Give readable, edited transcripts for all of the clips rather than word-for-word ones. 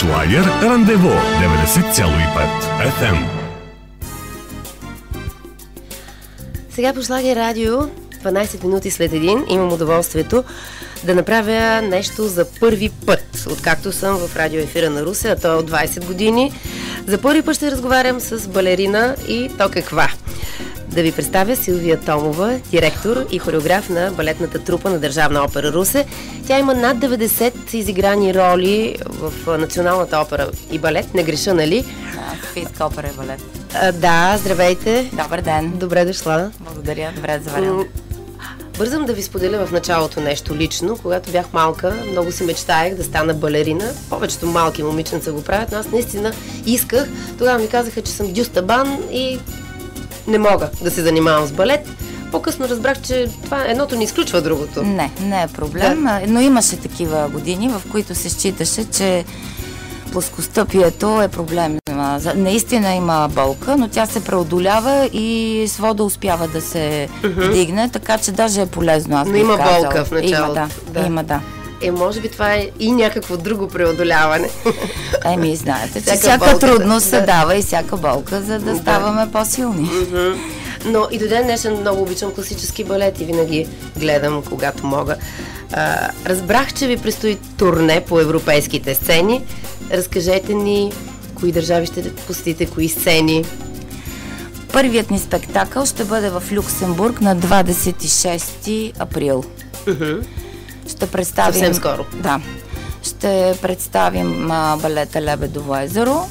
Шлагер Рандево 90,5 FM. Сега по Шлагер радио, 12 минути след 1, имам удоволствието да направя нещо за първи път, откакто съм в радиоефира на Русе, а то е от 20 години. За първи път ще разговарям с балерина и то каква. Да ви представя Силвия Томова, директор и хореограф на балетната трупа на Държавна опера Русе. Тя има над 90 изиграни роли в Националната опера и балет. Не греша, нали? Софийска опера и балет. Да, здравейте. Добър ден. Добре дошла. Благодаря, добре заварям. Бързам да ви споделя в началото нещо лично. Когато бях малка, много си мечтаех да стана балерина. Повечето малки момиченца го правят, но аз наистина исках. Тогава ми казаха, че съм дюстабан и не мога да се занимавам с балет. По-късно разбрах, че това едното не изключва другото. Не е проблем, да. Но имаше такива години, в които се считаше, че плоскостъпието е проблем. Наистина има болка, но тя се преодолява и свода успява да се вдигне, така че даже е полезно. Аз но има казала. болка в началото. Има, да. Може би това е и някакво друго преодоляване. Знаете, че всяка трудност се дава и всяка болка, за да ставаме по-силни. Но и до ден днешен много обичам класически балет и винаги гледам, когато мога. Разбрах, че ви предстои турне по европейските сцени. Разкажете ни кои държави ще посетите, кои сцени. Първият ни спектакъл ще бъде в Люксембург на 26 април. Ще представим... Съвсем скоро. Да. Ще представим балета Лебедово езеро.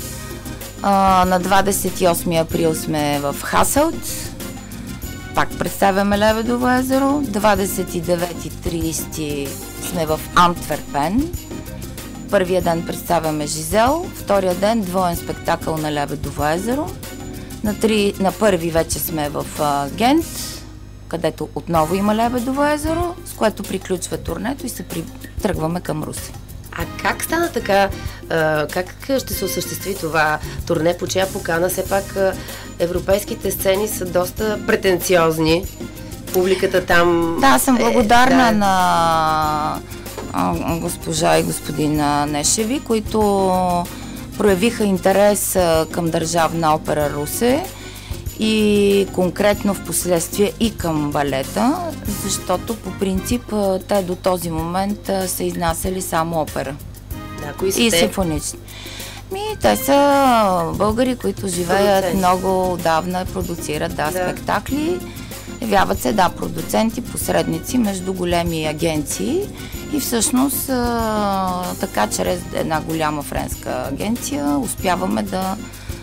На 28 април сме в Хаселт. Пак представяме Лебедово езеро. 29 и 30 сме в Антверпен. Първия ден представяме Жизел. Втория ден двоен спектакъл на Лебедово езеро. На първи вече сме в Гент, където отново има Лебедово езеро, с което приключва турнето и се тръгваме към Русе. А как стана така? Как ще се осъществи това турне? По чия покана? Все пак европейските сцени са доста претенциозни. Публиката там... Да, съм благодарна на госпожа и господин Нешеви, които проявиха интерес към Държавна опера Русе и конкретно в последствие и към балета, защото по принцип те до този момент са изнасяли само опера. Да, кои са и те? симфонични. Те са българи, които живеят много отдавна, продуцират спектакли. Явяват се, продуценти, посредници между големи агенции и всъщност така чрез една голяма френска агенция успяваме да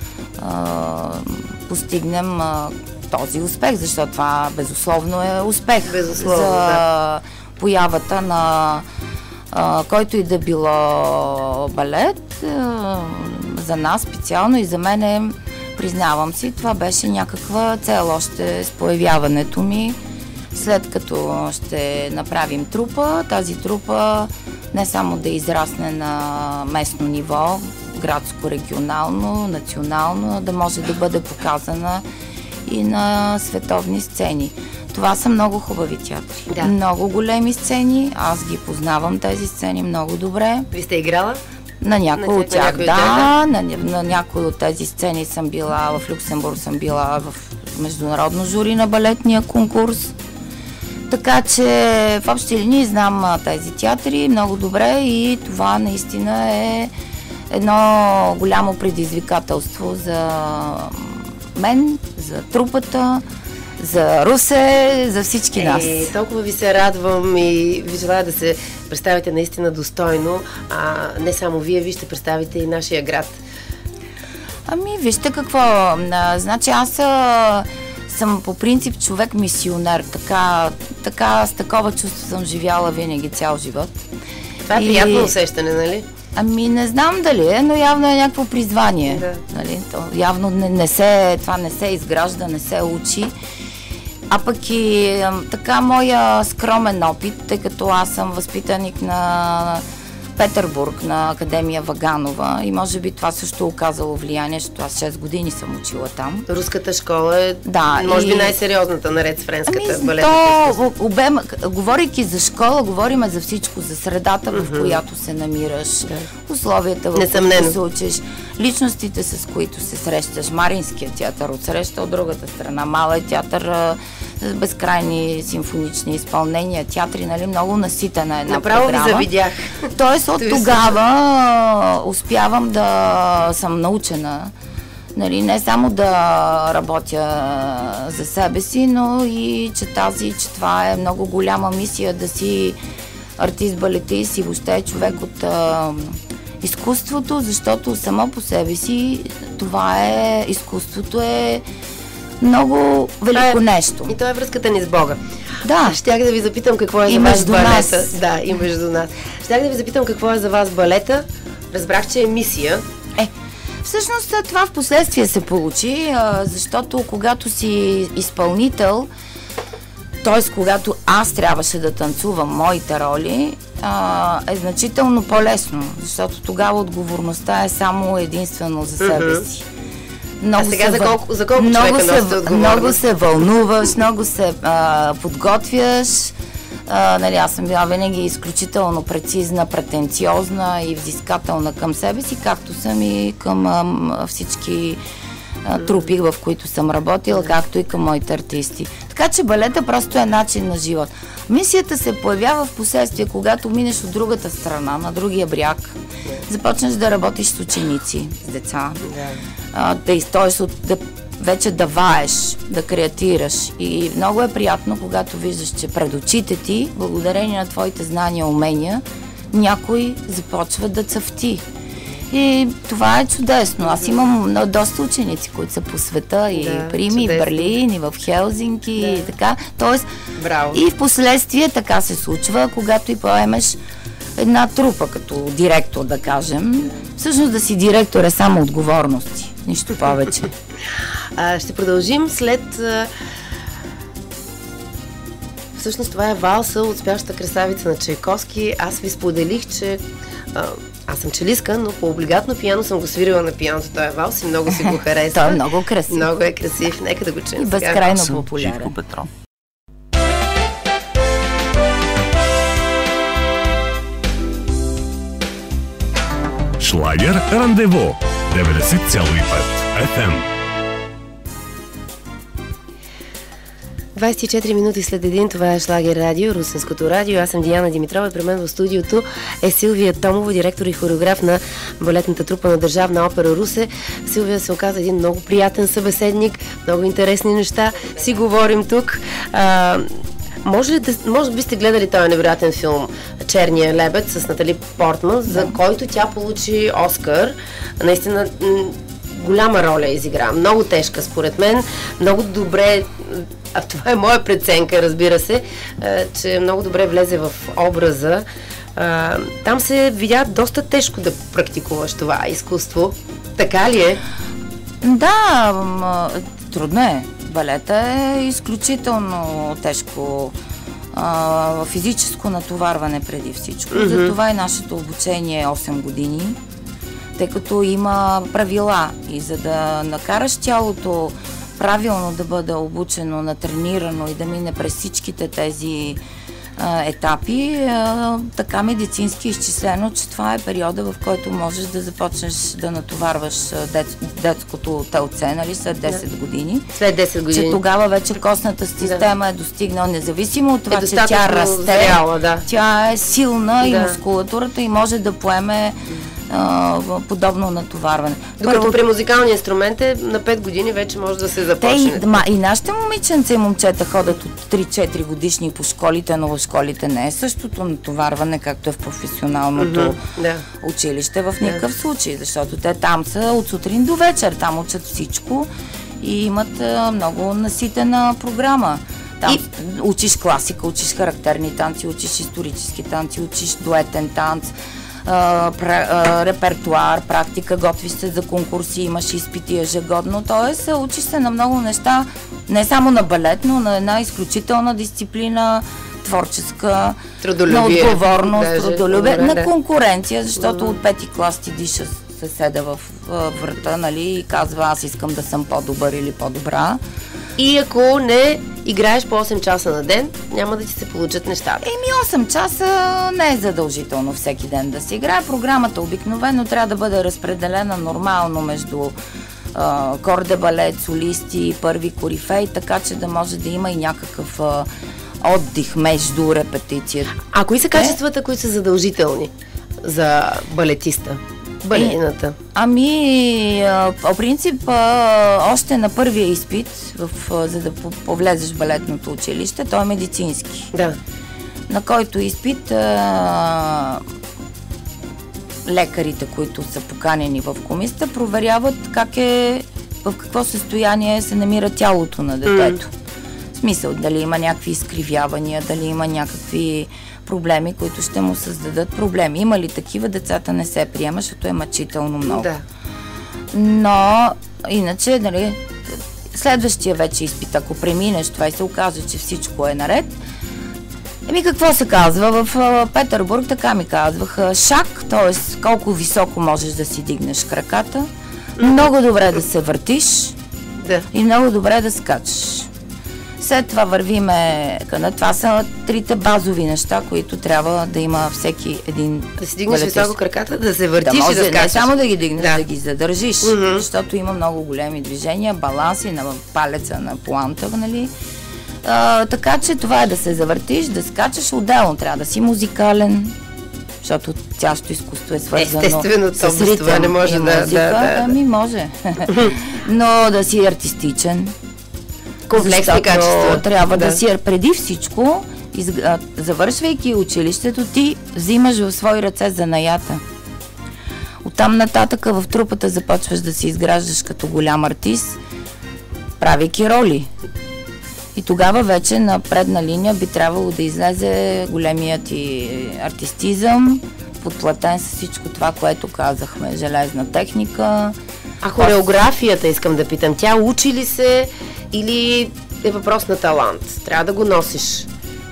постигнем този успех, защото това безусловно е успех за появата на който и да било балет. За нас специално и за мен признавам си, това беше някаква цел още с появяването ми. След като ще направим трупа, тази трупа не само да израсне на местно ниво, градско, регионално, национално, да може да бъде показана и на световни сцени. Това са много хубави театри. Да. Много големи сцени, аз ги познавам тези сцени много добре. Ви сте играла? На някои от тях, на някои от тези сцени съм била, в Люксембург съм била в международно жури на балетния конкурс. Така че в общи линии знам тези театри много добре и това наистина е едно голямо предизвикателство за мен, за трупата, за Русе, за всички нас. Толкова ви се радвам и ви желая да се представите наистина достойно. Не само вие ще представите и нашия град. Вижте какво. Значи аз съм по принцип човек мисионер. Така с такова чувство съм живяла винаги цял живот. Това е приятно усещане, нали? Не знам дали е, но явно е някакво призвание. Да. Нали? Явно това не се изгражда, не се учи. А пък и така моя скромен опит, тъй като аз съм възпитаник на Петербург на Академия Ваганова и може би това също оказало влияние, защото аз 6 години съм учила там. Руската школа е, може би, най-сериозната наред с френската балетна. Говорейки за школа, говорим за всичко, за средата, в която се намираш, условията, в които се учиш, личностите, с които се срещаш. Маринския театър отсреща, от другата страна Малия театър, безкрайни симфонични изпълнения, театри, нали, много наситена една направо програма. Ви завидях. Тоест от тогава успявам да съм научена, нали, не само да работя за себе си, но и че това е много голяма мисия да си артист, балетист и въобще човек от изкуството, защото само по себе си изкуството е много велико нещо. И това е връзката ни с Бога. Да. Щях да ви запитам какво е за вас балета. Да, и между нас. Щях да ви запитам какво е за вас балета. Разбрах, че е мисия. Всъщност това в последствие се получи, защото когато си изпълнител, т.е. когато аз трябваше да танцувам моите роли, е значително по-лесно, защото тогава отговорността е само единствено за себе си. А сега за колко човека носите отговорност? Много се вълнуваш, много се подготвяш. Нали, аз съм била винаги изключително прецизна, претенциозна и взискателна към себе си, както съм и към всички трупи, в които съм работила, както и към моите артисти. Така че балета просто е начин на живот. Мисията се появява в последствие, когато минеш от другата страна, на другия бряг, започнеш да работиш с ученици, с деца. Вече да ваеш, да креатираш. И много е приятно, когато виждаш, че пред очите ти, благодарение на твоите знания и умения, някой започва да цъфти. И това е чудесно. Аз имам доста ученици, които са по света, и в Рим, и в Берлин, и в Хелзинки, и така. Тоест, и в последствие така се случва, когато и поемеш една трупа като директор, да кажем. Всъщност да си директор е само отговорности. Нищо повече. Ще продължим след... Всъщност това е валса от Спящата красавица на Чайковски. Аз ви споделих, че аз съм челистка, но по облигатно пиано съм го свирила на пианото. Той е валс и много си го харесва. Той е много красив. Много е красив. Нека да го чуем. И безкрайно популярен. Шлагер Рандево 90,5 FM. 24 минути след един, това е Шлагер радио, Русенското радио. Аз съм Диана Димитрова и при мен в студиото е Силвия Томова, директор и хореограф на балетната трупа на Държавна опера Русе. Силвия се оказа един много приятен събеседник, много интересни неща си говорим тук. Може би сте гледали този невероятен филм "Черния лебед" с Натали Портман, за който тя получи Оскар. Наистина голяма роля изигра. Много тежка, според мен. Много добре, а това е моя преценка, разбира се, че много добре влезе в образа. Там се видя доста тежко да практикуваш това изкуство. Така ли е? Да, трудно е. Балета е изключително тежко физическо натоварване преди всичко. Затова и нашето обучение е 8 години, тъй като има правила и за да накараш тялото правилно да бъде обучено, натренирано и да мине през всичките тези етапи, така медицински изчислено, че това е периода, в който можеш да започнеш да натоварваш детското телце, нали, след 10 години. След 10 години. Че тогава вече костната система е достигнала, независимо от това, че тя расте, зряла, тя е силна и мускулатурата и може да поеме подобно натоварване. Докато при музикалния инструмент на 5 години вече може да се започне. И нашите момиченца и момчета ходят от 3-4 годишни по школите, но в школите не е същото натоварване, както е в професионалното училище в никакъв случай, защото те там са от сутрин до вечер, там учат всичко и имат много наситена програма. Там учиш класика, учиш характерни танци, учиш исторически танци, учиш дуетен танц, репертуар, практика, готвиш се за конкурси, имаш изпити ежегодно, т.е. учиш се на много неща, не само на балет, но на една изключителна дисциплина, творческа, трудолюбие, на отговорност, трудолюбие, на конкуренция, защото от 5-ти клас ти диша съседа в врата, нали, и казва, аз искам да съм по-добър или по-добра. И ако не играеш по 8 часа на ден, няма да ти се получат нещата. 8 часа не е задължително всеки ден да се играе. Програмата обикновено трябва да бъде разпределена нормално между кор де балет, солисти, първи корифей, така че да може да има и някакъв отдих между репетицията. А кои са качествата, които са задължителни за балетиста? Балерината? По принцип, още на първия изпит, за да повлезеш в балетното училище, той е медицински. Да. На който изпит лекарите, които са поканени в комисията, проверяват в какво състояние се намира тялото на детето. В смисъл, дали има някакви изкривявания, дали има някакви проблеми, които ще му създадат проблеми. Има ли такива, децата не се приема, защото е мъчително много. Да. Но, иначе, нали, следващия вече изпит, ако преминеш това и се окаже, че всичко е наред, какво се казва? В Петербург така ми казваха шак, т.е. колко високо можеш да си дигнеш краката, много добре да се въртиш и много добре да скачаш. След това вървиме, това са трите базови неща, които трябва да има всеки един. Да си дигнеш високо краката, да се въртиш и да скачаш. Не само да ги дигнеш, да ги задържиш, защото има много големи движения, баланси на палеца, на планта, нали? Така че това е да се завъртиш, да скачаш, отделно трябва да си музикален, защото цялото изкуство е свързано с ритъм. Това не може да. Може. Но да си артистичен. Комплексни качества. Трябва да си преди всичко, завършвайки училището, ти взимаш в свои ръце занаята. Оттам нататък в трупата започваш да си изграждаш като голям артист, правейки роли. И тогава вече на предна линия би трябвало да излезе големият ти артистизъм, подплатен с всичко това, което казахме, железна техника. А хореографията, искам да питам, тя учи ли се или е въпрос на талант? Трябва да го носиш.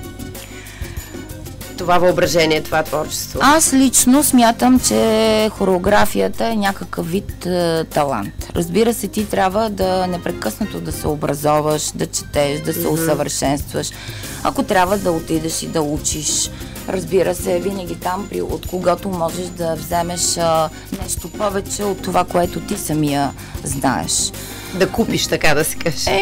Това въображение, това творчество. Аз лично смятам, че хореографията е някакъв вид талант. Разбира се, ти трябва да непрекъснато да се образоваш, да четеш, да се усъвършенстваш. Ако трябва да отидеш и да учиш, разбира се, винаги там, от когото можеш да вземеш нещо повече от това, което ти самия знаеш. Да купиш, така да се каже.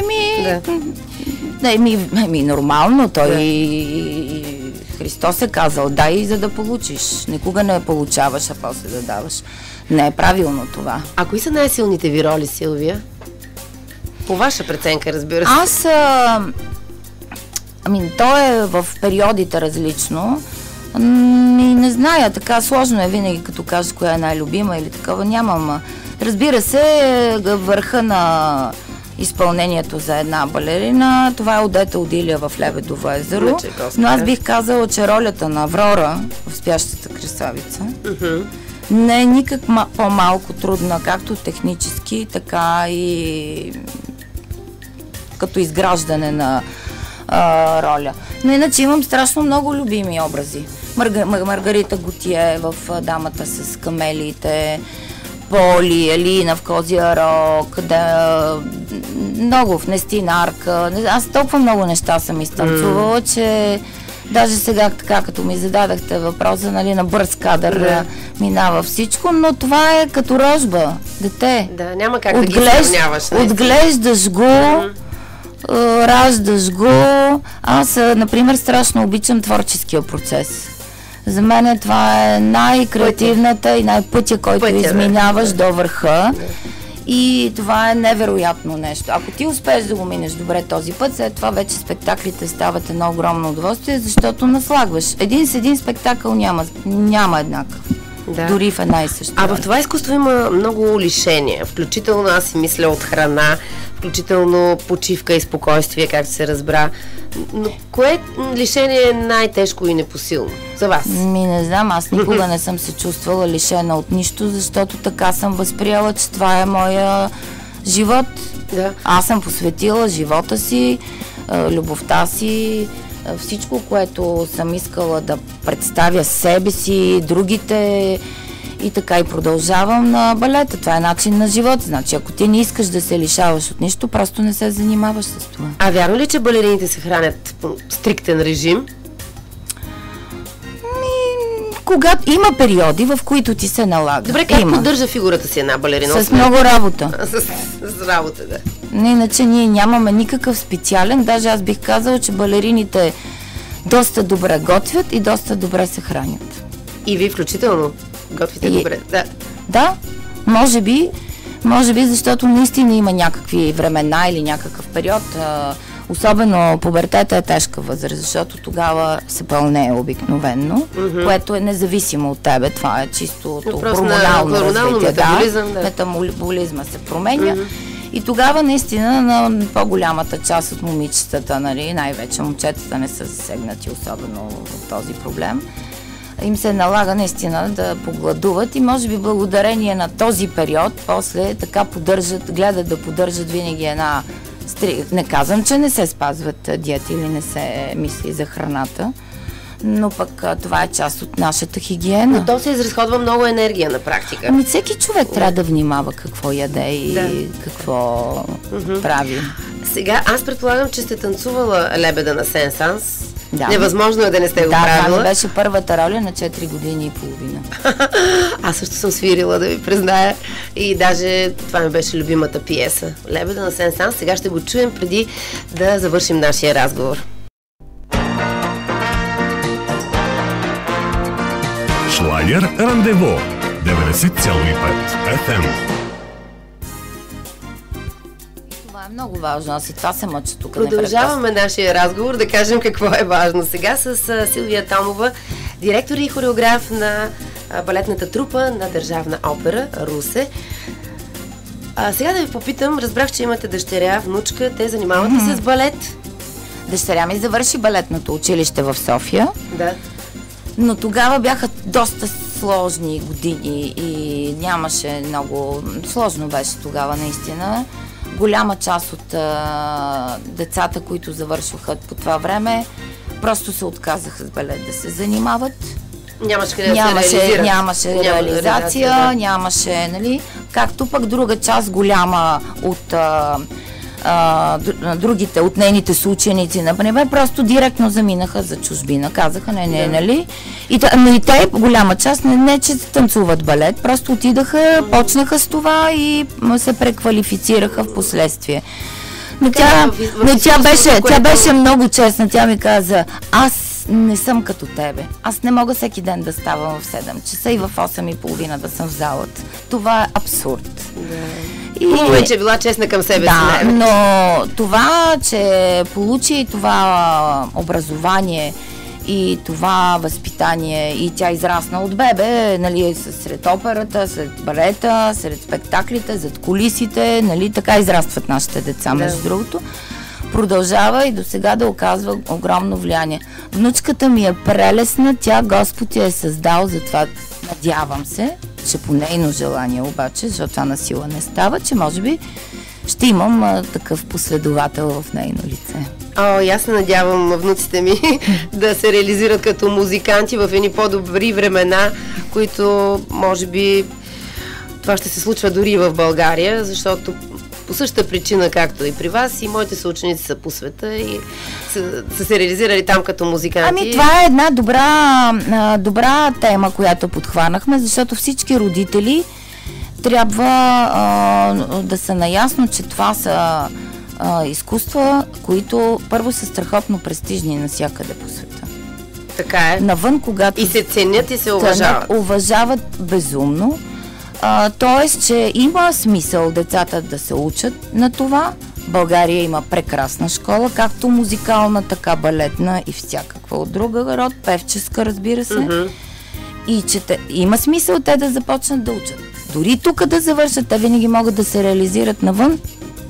Нормално. Христос е казал, дай за да получиш. Никога не получаваш, а после да даваш. Не е правилно това. А кои са най-силните ви роли, Силвия? По ваша преценка, разбира се. То е в периодите различно. И не зная, така сложно е винаги, като кажа коя е най-любима или такова. Нямам. Разбира се, върха на изпълнението за една балерина, това е Одета Одилия в Лебедово езеро. Но аз бих казала, че ролята на Аврора в Спящата красавица не е никак по-малко трудна, както технически, така и като изграждане на роля. Но иначе имам страшно много любими образи. Маргарита Готие в Дамата с камелиите, Поли, Елина в Козия рог, много в Нестина Арка. Аз толкова много неща съм изтанцувала, че даже сега, така като ми зададахте въпроса, нали, на бърз кадър минава всичко, но това е като рожба, дете. Да, няма как да ги сравняваш. Отглеждаш го, раждаш го. Аз, например, страшно обичам творческия процес. За мен това е най-креативната и най-пътя, който изминаваш до върха. И това е невероятно нещо. Ако ти успееш да го минеш добре този път, след това вече спектаклите стават едно огромно удоволствие, защото наслагваш. Един с един спектакъл няма еднакъв. Дори в една и съща. А в това изкуство има много лишения, включително аз си мисля от храна, включително почивка и спокойствие, както се разбра. Но кое лишение е най-тежко и непосилно за вас? Не знам, аз никога не съм се чувствала лишена от нищо, защото така съм възприела, че това е моя живот. Аз съм посветила живота си, любовта си, всичко, което съм искала да представя себе си, другите и така и продължавам на балета. Това е начин на живот. Значи, ако ти не искаш да се лишаваш от нищо, просто не се занимаваш с това. А вярно ли, че балерините се хранят по стриктен режим? Когато има периоди, в които ти се налага. Добре, как поддържа фигурата си една балерина? С много работа. С работа, да. Иначе ние нямаме никакъв специален. Даже аз бих казала, че балерините доста добре готвят и доста добре се хранят. И вие включително готвите добре. Да, може би, защото наистина има някакви времена или някакъв период. Особено пубертета е тежка възраст, защото тогава се пълнее обикновенно, което е независимо от тебе. Това е чисто хормонално развитие. Метаболизма се променя. И тогава наистина на по-голямата част от момичетата, нали, най-вече момчетата не са засегнати особено от този проблем, им се налага наистина да погладуват и може би благодарение на този период после така гледат да поддържат винаги една не казвам, че не се спазват диети или не се мисли за храната, но пък това е част от нашата хигиена. Но то се изразходва много енергия на практика. Ами всеки човек трябва да внимава какво яде и какво прави. Сега, аз предполагам, че сте танцувала Лебеда на Сен-Санс. Да. Невъзможно е да не сте го правила. Да, това ми беше първата роля на 4 години и половина. Аз също съм свирила, да ви призная. И даже това ми беше любимата пиеса. Лебеда на Сен-Санс. Сега ще го чуем преди да завършим нашия разговор. Шлагер Рандево 90,5 FM. Това е много важно. Аз и това се мъча тук. Продължаваме нашия разговор, да кажем какво е важно. Сега с Силвия Томова, директор и хореограф на балетната трупа на Държавна опера Русе. Сега да ви попитам, разбрах, че имате дъщеря, внучка, те занимават ли се с балет? Дъщеря ми завърши балетното училище в София. Да. Но тогава бяха доста сложни години и нямаше много... Сложно беше тогава наистина. Голяма част от децата, които завършваха по това време, просто се отказаха с балет да се занимават. Нямаше къде да се реализират. Нямаше реализация, нямаше, нали? Както пък друга част, голяма от другите, от нейните съученици, например, просто директно заминаха за чужбина. Казаха, нали? Но и те, голяма част, не че танцуват балет, просто отидаха, почнаха с това и се преквалифицираха в последствие. Но тя беше много честна. Тя ми каза, аз не съм като тебе. Аз не мога всеки ден да ставам в 7 часа и в 8:30 да съм в залата. Това е абсурд. Хубаво е, че е била честна към себе си. Да, но това, че получи това образование и това възпитание и тя израсна от бебе, нали, сред операта, сред балета, сред спектаклите, зад кулисите, нали, така израстват нашите деца, между другото. Продължава и до сега да оказва огромно влияние. Внучката ми е прелесна, тя Господ я е създал, затова надявам се, че по нейно желание обаче, защото това на сила не става, че може би ще имам такъв последовател в нейно лице. И аз се надявам внуците ми да се реализират като музиканти в едни по-добри времена, които може би това ще се случва дори в България, защото по същата причина, както и при вас, и моите съученици са по света и са се реализирали там като музиканти. Ами това е една добра тема, която подхванахме, защото всички родители трябва да са наясно, че това са изкуства, които първо са страхотно престижни навсякъде по света. Така е. Навън, когато и се ценят и се уважават. Уважават безумно. Тоест, че има смисъл децата да се учат на това. България има прекрасна школа, както музикална, така балетна и всякаква от друга род, певческа, разбира се. И че има смисъл те да започнат да учат. Дори тук да завършат, те винаги могат да се реализират навън.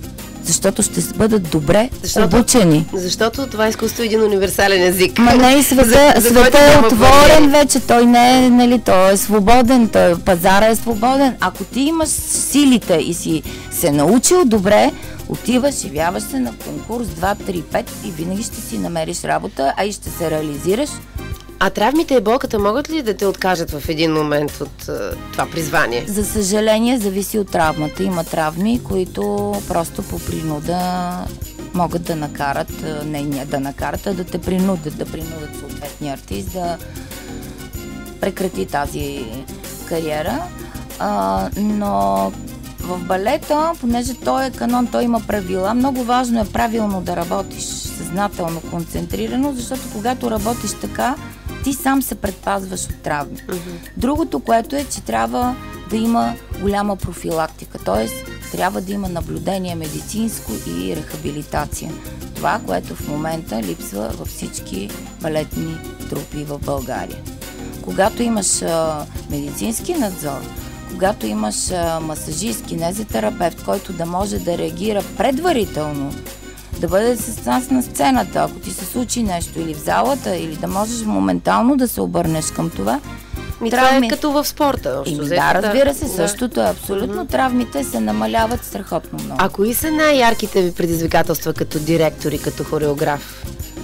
защото ще бъдат добре обучени. Защото това изкуство е един универсален език. Ма не, света е отворен вече, той не е, нали, той е свободен, пазара е свободен. Ако ти имаш силите и си се научил добре, отиваш, явяваш се на конкурс 2, 3, 5 и винаги ще си намериш работа, а и ще се реализираш. А травмите и болката могат ли да те откажат в един момент от това призвание? За съжаление, зависи от травмата. Има травми, които просто по принуда могат да накарат, а да те принудят, съответния артист да прекрати тази кариера. Но в балета, понеже той е канон, той има правила, много важно е правилно да работиш, съзнателно, концентрирано, защото когато работиш така, ти сам се предпазваш от травми. Другото, което е, че трябва да има голяма профилактика, т.е. трябва да има наблюдение медицинско и рехабилитация. Това, което в момента липсва във всички балетни трупи в България. Когато имаш медицински надзор, когато имаш масажист, кинезитерапевт, който да може да реагира предварително, да бъде с нас на сцената, ако ти се случи нещо или в залата, или да можеш моментално да се обърнеш към това. Това е като в спорта. Да, разбира се, същото е абсолютно. Травмите се намаляват страхотно много. А кои са най-ярките ви предизвикателства като директор и като хореограф?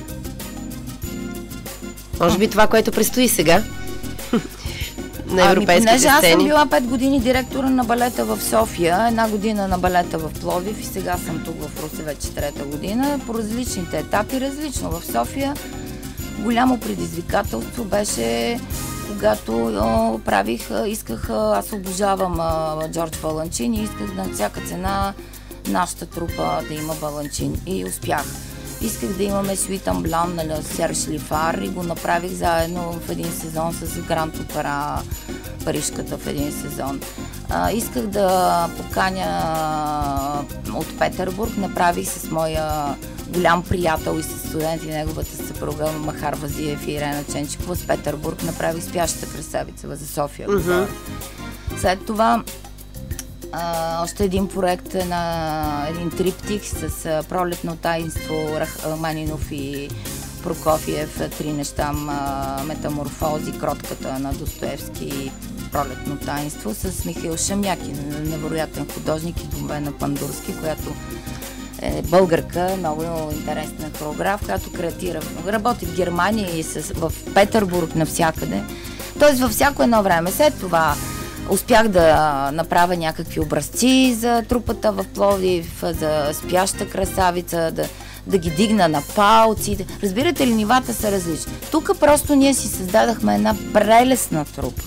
Може би това, което предстои сега? На европейските сцени. Аз съм била 5 години директора на балета в София, 1 година на балета в Пловдив и сега съм тук в Русе вече 3-та година. По различните етапи, различно. В София голямо предизвикателство беше, когато аз обожавам Джордж Баланчин и исках на всяка цена нашата трупа да има Баланчин и успях. Исках да имаме Суит Блан на Серж Лифар и го направих заедно в един сезон с Гранд Опера Парижката в един сезон. Исках да поканя от Петербург, направих с моя голям приятел и с студент и неговата съпруга Махар Вазиев и Ирена Ченчикова с Петербург, направих Спящата красавица за София. След това още един проект на един триптих с Пролетно таинство, Рахманинов и Прокофиев, 3 неща, Метаморфози, Кротката на Достоевски и Пролетно таинство с Михаил Шамяки, невероятен художник и Домбена Пандурски, която е българка, много интересна хореограф, която креатира. Работи в Германия и в Петербург навсякъде. Тоест във всяко едно време. След това успях да направя някакви образци за трупата в Пловдив, за Спяща красавица, да ги дигна на палци. Разбирате ли, нивата са различни. Тук просто ние си създадахме една прелесна трупа,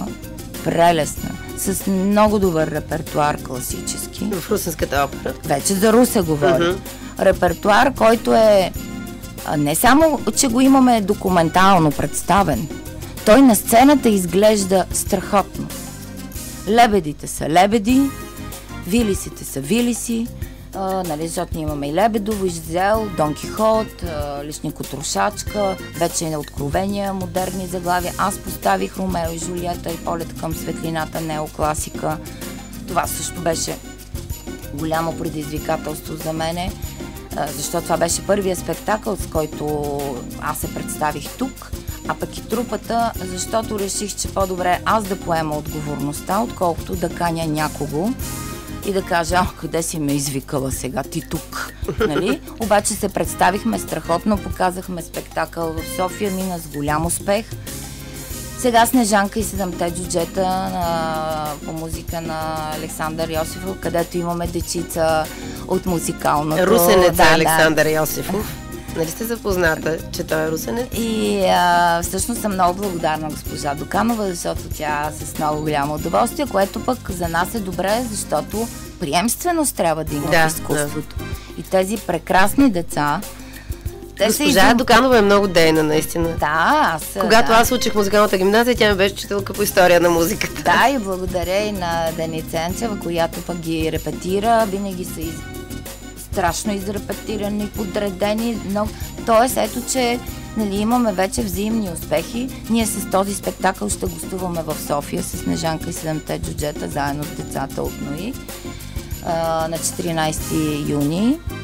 с много добър репертуар класически. В Русенската опера. Вече за Русе говорим. Репертуар, който е не само, че го имаме документално представен, той на сцената изглежда страхотно. Лебедите са лебеди, вилисите са вилиси, защото ние имаме и Лебедово, и Жизел, Дон Кихот, Лешникотрошачка, вече е откровения, модерни заглавия. Аз поставих Ромео и Жулиета и Полет към светлината, неокласика. Това също беше голямо предизвикателство за мене, защото това беше първият спектакъл, с който аз се представих тук. А пък и трупата, защото реших, че по-добре аз да поема отговорността, отколкото да каня някого и да кажа, къде си ме извикала сега, ти тук, нали? Обаче се представихме страхотно, показахме спектакъл в София, мина с голям успех. Сега Снежанка и 7-те джуджета по музика на Александър Йосифов, където имаме дечица от музикалното. Русенец Александър Йосифов. Нали сте запозната, че той е русенец? И всъщност съм много благодарна госпожа Доканова, защото тя с много голямо удоволствие, което пък за нас е добре, защото приемственост трябва да има в изкуството. И тези прекрасни деца, госпожа Доканова е много дейна, наистина. Да, Когато аз учих музикалната гимназия, тя ми беше учителка по история на музиката. Да, и благодаря и на Деница Енчева, която пък ги репетира, винаги са страшно изрепетирани, подредени. Тоест, ето, че имаме вече взаимни успехи. Ние с този спектакъл ще гостуваме в София с Снежанка и 7-те джуджета, заедно с децата от НОИ на 14 юни.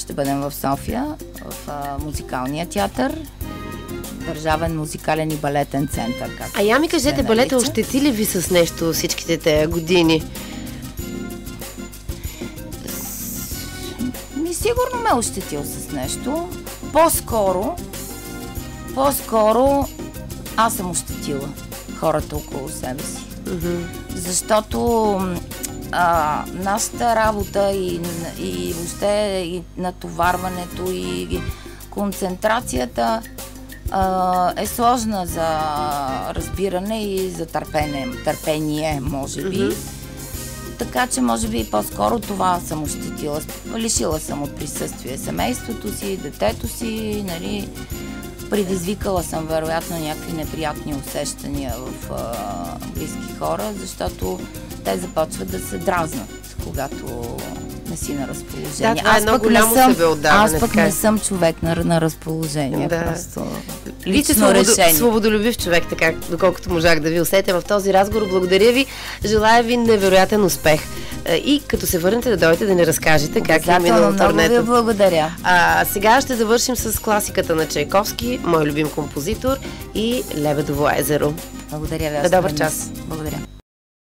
ще бъдем в София, в музикалния театър, Държавен музикален и балетен център. А я ми кажете, балета ощети ли ви с нещо всичките тези години? Сигурно ме ощетил с нещо. По-скоро аз съм ощетила хората около себе си. Защото нашата работа и въобще и натоварването и концентрацията е сложна за разбиране и за търпение, може би. Така че, може би, по-скоро това съм ощетила. Лишила съм от присъствие семейството си, детето си, нали. Предизвикала съм, вероятно, някакви неприятни усещания в близки хора, защото те започват да се дразнат, когато не си на разположение. Да, това е много голямо себеотдаване. Аз пък не съм човек на разположение. Да. Просто лично решение. Свободолюбив човек, така, доколкото можах да ви усетя в този разговор. Благодаря ви. Желая ви невероятен успех. И като се върнете да дойдете да ни разкажете как е минало турнето. Много ви благодаря. Сега ще завършим с класиката на Чайковски, мой любим композитор, и Лебедово езеро. Благодаря ви. Добър час. Благодаря.